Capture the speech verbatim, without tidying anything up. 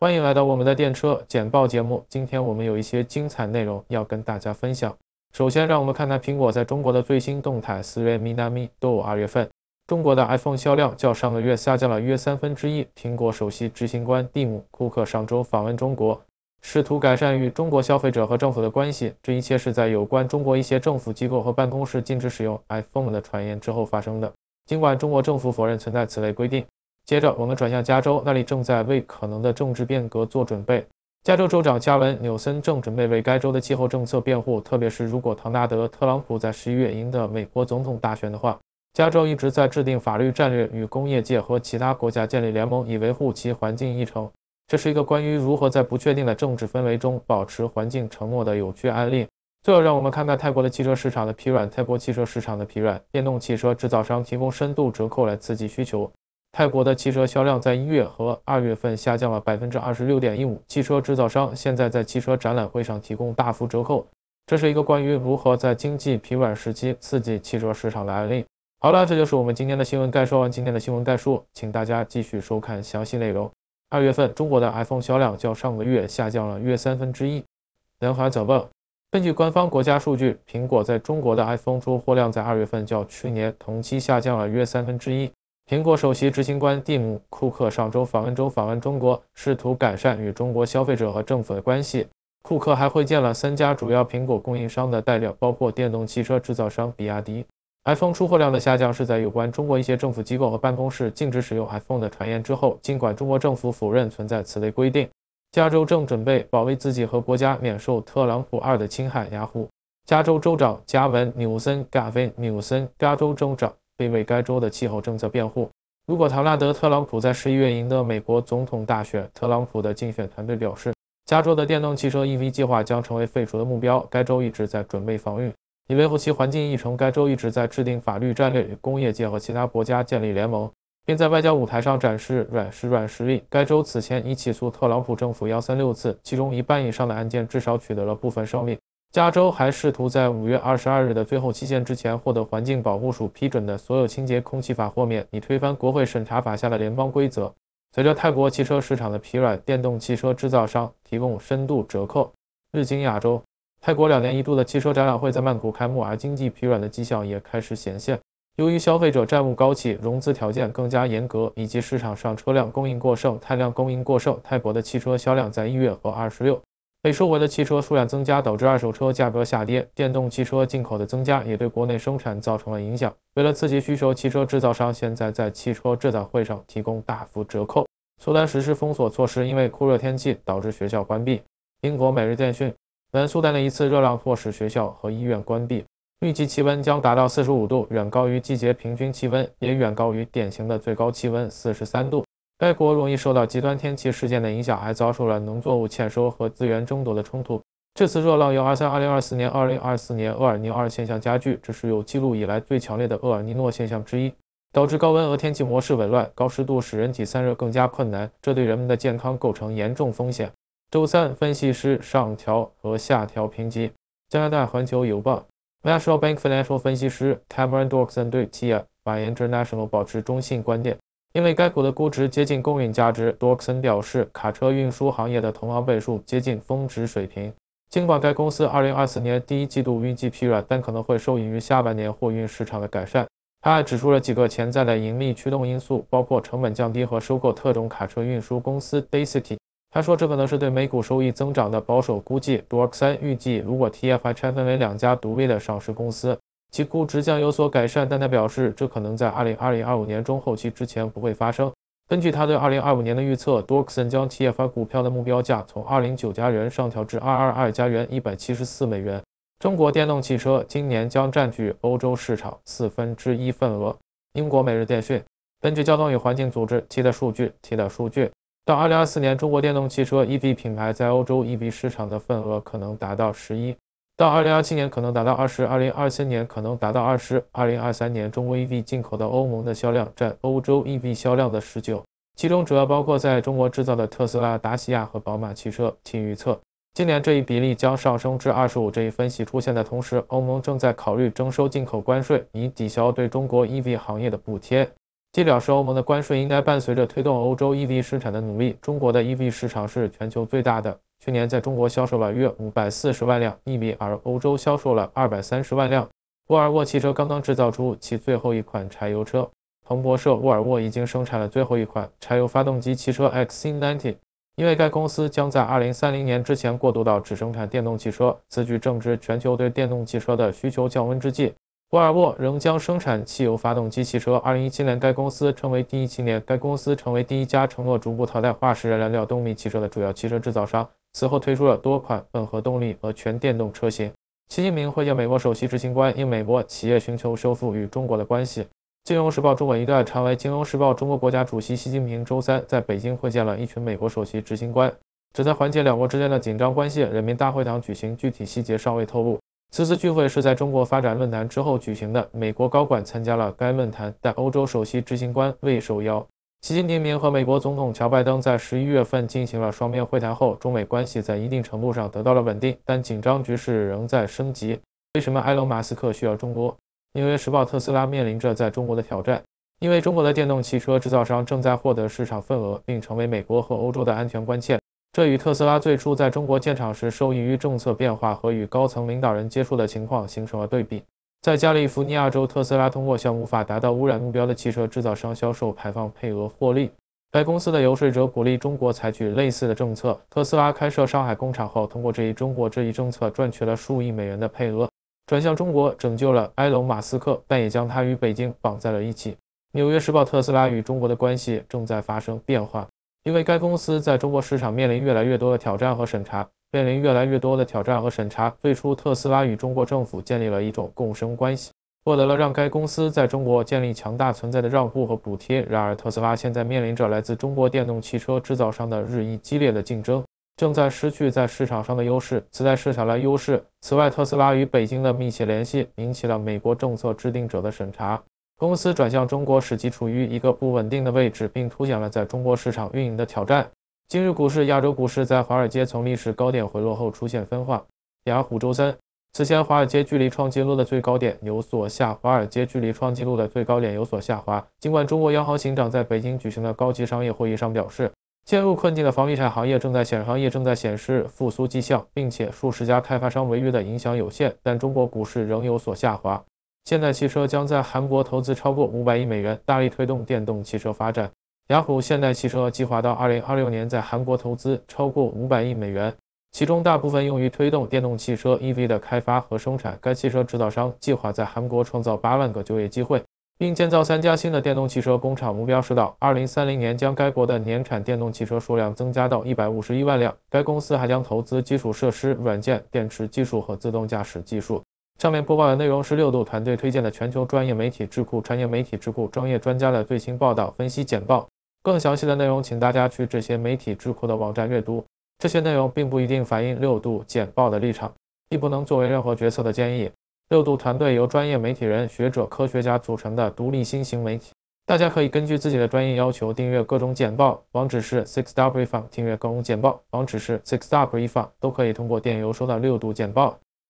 欢迎来到我们的电车简报节目。今天我们有一些精彩内容要跟大家分享。首先，让我们看看苹果在中国的最新动态。四月 Minami Do 二月份，中国的 iPhone 销量较上个月下降了约三分之一。苹果首席执行官蒂姆·库克上周访问中国，试图改善与中国消费者和政府的关系。这一切是在有关中国一些政府机构和办公室禁止使用 iPhone 的传言之后发生的。尽管中国政府否认存在此类规定。接着，我们转向加州，那里正在为可能的政治变革做准备。加州州长加文·纽森正准备为该州的气候政策辩护，特别是如果唐纳德·特朗普在十一月赢得美国总统大选的话。加州一直在制定法律战略，与工业界和其他国家建立联盟，以维护其环境议程。这是一个关于如何在不确定的政治氛围中保持环境承诺的有趣案例。最后，让我们看看泰国的汽车市场的疲软。泰国汽车市场的疲软，电动汽车制造商提供深度折扣来刺激需求。泰国的汽车销量在一月和二月份下降了 百分之二十六点一五。汽车制造商现在在汽车展览会上提供大幅折扣。这是一个关于如何在经济疲软时期刺激汽车市场的案例。好了，这就是我们今天的新闻概述。完今天的新闻概述，请大家继续收看详细内容。二月份，中国的 iPhone 销量较上个月下降了约三分之一。南华早报，根据官方国家数据，苹果在中国的 iPhone 出货量在二月份较去年同期下降了约三分之一。苹果首席执行官蒂姆·库克上周访问中访问中国，试图改善与中国消费者和政府的关系。库克还会见了三家主要苹果供应商的代表，包括电动汽车制造商比亚迪。iPhone 出货量的下降是在有关中国一些政府机构和办公室禁止使用 iPhone 的传言之后，尽管中国政府否认存在此类规定。加州正准备保卫自己和国家免受特朗普二的侵害。雅虎，加州州长加文·纽森 Gavin Newsom， 加州州长为为该州的气候政策辩护。如果唐纳德·特朗普在十一月赢得美国总统大选，特朗普的竞选团队表示，加州的电动汽车 E V 计划将成为废除的目标。该州一直在准备防御，以维护其环境议程。该州一直在制定法律战略，与工业界和其他国家建立联盟，并在外交舞台上展示软实软实力。该州此前已起诉特朗普政府一三六次，其中一半以上的案件至少取得了部分胜利。加州还试图在五月二十二日的最后期限之前获得环境保护署批准的所有清洁空气法豁免，以推翻国会审查法下的联邦规则。随着泰国汽车市场的疲软，电动汽车制造商提供深度折扣。日经亚洲，泰国两年一度的汽车展览会在曼谷开幕，而经济疲软的迹象也开始显现。由于消费者债务高企，融资条件更加严格，以及市场上车辆供应过剩、碳量供应过剩，泰国的汽车销量在一月和二十六。被收回的汽车数量增加，导致二手车价格下跌。电动汽车进口的增加也对国内生产造成了影响。为了刺激需求，汽车制造商现在在汽车展览会上提供大幅折扣。苏丹实施封锁措施，因为酷热天气导致学校关闭。英国每日电讯，南苏丹的一次热浪迫使学校和医院关闭。预计气温将达到四十五度，远高于季节平均气温，也远高于典型的最高气温四十三度。该国容易受到极端天气事件的影响，还遭受了农作物欠收和资源争夺的冲突。这次热浪由二三、二零二四年、二零二四年厄尔尼诺现象加剧，这是有记录以来最强烈的厄尔尼诺现象之一，导致高温和天气模式紊乱，高湿度使人体散热更加困难，这对人们的健康构成严重风险。周三，分析师上调和下调评级。加拿大环球邮报 National Bank Financial 分析师 Cameron Doerksen 对 T I A International 保持中性观点。因为该股的估值接近公允价值，多克森表示，卡车运输行业的同行倍数接近峰值水平。尽管该公司二零二四年第一季度运气疲软，但可能会受益于下半年货运市场的改善。他还指出了几个潜在的盈利驱动因素，包括成本降低和收购特种卡车运输公司 Dacity。他说，这可能是对每股收益增长的保守估计。多克森预计，如果 T F I 拆分为两家独立的上市公司，其估值将有所改善，但他表示这可能在二零二零、二五年中后期之前不会发生。根据他对二零二五年的预测，多克森将 T F I 股票的目标价从二百零九加元上调至二百二十二加元，一百七十四美元。中国电动汽车今年将占据欧洲市场四分之一份额。英国每日电讯，根据交通与环境组织 T 的数据 ，T 的数据，到二零二四年，中国电动汽车 E V 品牌在欧洲 E V 市场的份额可能达到十一。到二零二七年可能达到二十， 二零二三年可能达到二十， 二零二三年中国 E V 进口到欧盟的销量占欧洲 E V 销量的十九，其中主要包括在中国制造的特斯拉、达西亚和宝马汽车。其预测，今年这一比例将上升至二十五。这一分析出现的同时，欧盟正在考虑征收进口关税，以抵消对中国 E V 行业的补贴。 既表示欧盟的关税应该伴随着推动欧洲 E V 生产的努力。中国的 E V 市场是全球最大的，去年在中国销售了约五百四十万辆 E V， 而欧洲销售了二百三十万辆。沃尔沃汽车刚刚制造出其最后一款柴油车。彭博社，沃尔沃已经生产了最后一款柴油发动机汽车 X C 九十， 因为该公司将在二零三零年之前过渡到只生产电动汽车。此举正值全球对电动汽车的需求降温之际。沃尔沃仍将生产汽油发动机汽车。二零一七年，该公司成为第一七年，该公司成为第一家承诺逐步淘汰化石燃料动力汽车的主要汽车制造商。此后推出了多款混合动力和全电动车型。习近平会见美国首席执行官，因美国企业寻求修复与中国的关系。金融时报中文一段常为金融时报中国国家主席习近平周三在北京会见了一群美国首席执行官，旨在缓解两国之间的紧张关系。人民大会堂举行，具体细节尚未透露。此次聚会是在中国发展论坛之后举行的，美国高管参加了该论坛，但欧洲首席执行官未受邀。习近平和美国总统乔拜登在十一月份进行了双边会谈后，中美关系在一定程度上得到了稳定，但紧张局势仍在升级。为什么埃隆·马斯克需要中国？纽约时报，特斯拉面临着在中国的挑战，因为中国的电动汽车制造商正在获得市场份额，并成为美国和欧洲的安全关切。这与特斯拉最初在中国建厂时受益于政策变化和与高层领导人接触的情况形成了对比。在加利福尼亚州，特斯拉通过向无法达到污染目标的汽车制造商销售排放配额获利。该公司的游说者鼓励中国采取类似的政策。特斯拉开设上海工厂后，通过这一中国这一政策赚取了数亿美元的配额，转向中国，拯救了埃隆·马斯克，但也将他与北京绑在了一起。纽约时报，特斯拉与中国的关系正在发生变化。因为该公司在中国市场面临越来越多的挑战和审查，面临越来越多的挑战和审查。最初，特斯拉与中国政府建立了一种共生关系，获得了让该公司在中国建立强大存在的让步和补贴。然而，特斯拉现在面临着来自中国电动汽车制造商的日益激烈的竞争，正在失去在市场上的优势。此在市场的优势。此外，特斯拉与北京的密切联系引起了美国政策制定者的审查。公司转向中国使其处于一个不稳定的位置，并凸显了在中国市场运营的挑战。今日股市，亚洲股市在华尔街从历史高点回落后出现分化。雅虎周三，此前华尔街距离创纪录的最高点有所下，华尔街距离创纪录的最高点有所下滑。尽管中国央行行长在北京举行的高级商业会议上表示，陷入困境的房地产行业正在显行业正在显示复苏迹象，并且数十家开发商违约的影响有限，但中国股市仍有所下滑。现代汽车将在韩国投资超过五百亿美元，大力推动电动汽车发展。雅虎现代汽车计划到二零二六年在韩国投资超过五百亿美元，其中大部分用于推动电动汽车 E V 的开发和生产。该汽车制造商计划在韩国创造八万个就业机会，并建造三家新的电动汽车工厂，目标是到二零三零年将该国的年产电动汽车数量增加到一百五十一万辆。该公司还将投资基础设施、软件、电池技术和自动驾驶技术。上面播报的内容是六度团队推荐的全球专业媒体智库产业媒体智库专业专家的最新报道、分析简报。更详细的内容请大家去这些媒体智库的网站阅读。这些内容并不一定反映六度简报的立场，亦不能作为任何决策的建议。六度团队由专业媒体人、学者、科学家组成的独立新型媒体，大家可以根据自己的专业要求订阅各种简报。网址是 six w 一 fund 订阅各种简报，网址是 six w 一 fund 都可以通过电邮收到六度简报。